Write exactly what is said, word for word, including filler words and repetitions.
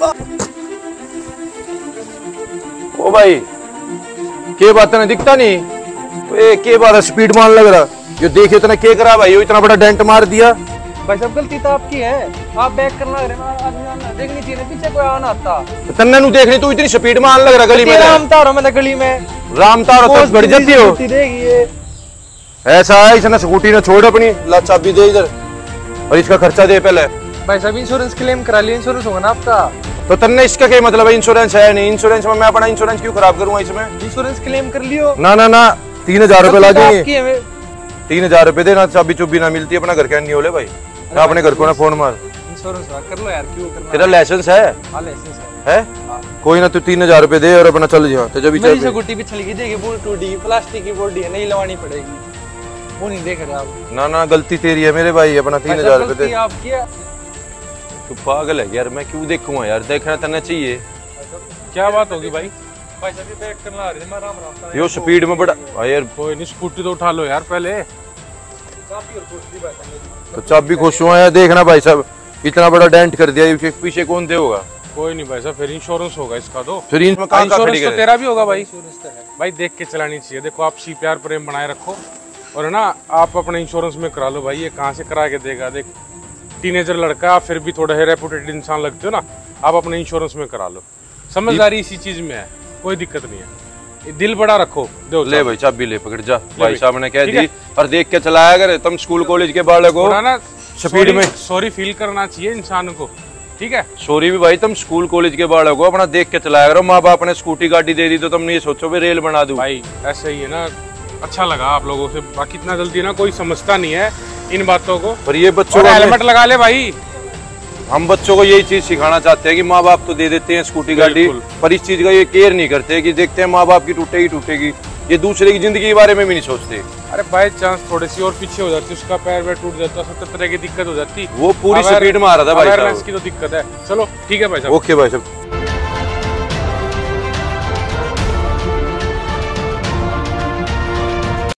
ओ भाई के बात नहीं दिखता नहीं, ए के बात स्पीड मान लग रहा, ये देखे इतना के करा भाई, इतना बड़ा डेंट मार दिया। भाई सब गलती तो आपकी है, आप बैक करना लग रहे ना, आदमी देखनी चाहिए ना पीछे कोई आना आता। तन्ने नु देखनी तू इतनी स्पीड मान लग रहा गली में। राम तारो मैं गली में राम तारो तो बढ़ जाती हो। देगी ऐसा है इसने स्कूटी ने छोड़ अपनी, ला चाबी दे इधर और इसका खर्चा दे पहले। भाई साहब इंश्योरेंस क्लेम करा लिया, इंश्योरेंस होगा ना आपका। तो तन्ने इसका क्या मतलब है, इंश्योरेंस है नहीं, इंश्योरेंस में मैं अपना इंश्योरेंस क्यों खराब करूंगा इसमें। इंश्योरेंस क्लेम कर लियो। ना ना ना तीन हजार रुपए ला जाएंगे, तीन हजार रुपए देना, चाबी चुब्बी ना मिलती, अपना घर क्या नहीं होले भाई, अपने घर को ना फोन मार। इंश्योरेंस कर लो यार, क्यों करना। तेरा लाइसेंस है? हां लाइसेंस है, है? हाँ। कोई ना तू तीन हजार रुपए दे और अपना चल जा। तो जब मेरी स्कूटी भी चली गई, देखिए पूरी टूटी, प्लास्टिक की बॉडी है, नहीं लवानी पड़ेगी, वो नहीं देख रहे आप। ना ना गलती तेरी है मेरे भाई, अपना तीन हजार रुपए दे। आपकी है, तू पागल है यार, मैं क्यों देखूंगा यार, देखना करना चाहिए। क्या बात होगी भाई, भाई सभी बैक करना आ रही है, मैं राम राम यो स्पीड में बड़ा यार। कोई नहीं, स्कूटी तो उठा लो यार पहले। तो चाबी खुश हुआ है, देखना भाई साहब इतना बड़ा डेंट कर दिया, पीछे कौन दे होगा। कोई नहीं भाई साहब, फिर इंश्योरेंस होगा इसका, तो फिर इंश्योरेंस तो तेरा भी होगा भाई। भाई देख के चलानी चाहिए, देखो आप सी प्यार प्रेम बनाए रखो और है ना, आप अपने इंश्योरेंस में करा लो भाई। ये कहाँ से करा के देगा, देख टीनेजर लड़का, आप फिर भी थोड़ा है रेपुटेड इंसान लगते हो ना, आप अपने इंश्योरेंस में करा लो। समझदारी इसी चीज में है, कोई दिक्कत नहीं है, दिल बड़ा रखो। दो ले भाई चाबी ले, पकड़ जा, भाई साहब ने कह दी और देख के चलाया कर, तुम स्कूल कॉलेज के बालक को ना स्पीड में सॉरी फील करना चाहिए इंसान को, ठीक है। सॉरी भी भाई, तुम स्कूल कॉलेज के बालक को अपना देख के चलाया करो। माँ बाप ने स्कूटी गाड़ी दे दी तो तुमने ये सोचो भी रेल बना दूं। भाई ऐसे ही है ना, अच्छा लगा आप लोगों से, बाकी इतना जल्दी ना कोई समझता नहीं है इन बातों को। पर ये बच्चों को हेलमेट लगा ले भाई, हम बच्चों को यही चीज सिखाना चाहते हैं कि माँ बाप तो दे देते हैं स्कूटी गाड़ी, पर इस चीज का ये केयर नहीं करते कि देखते हैं माँ बाप की टूटेगी टूटेगी, ये दूसरे की जिंदगी के बारे में भी नहीं सोचते। अरे बाय चांस थोड़ी सी और पीछे हो जाती, उसका पैर वैर टूट जाता, सब तरह की दिक्कत हो जाती, वो पूरी स्पीड में आ रहा था भाई साहब, की तो दिक्कत है। चलो ठीक है भाई साहब, ओके भाई साहब।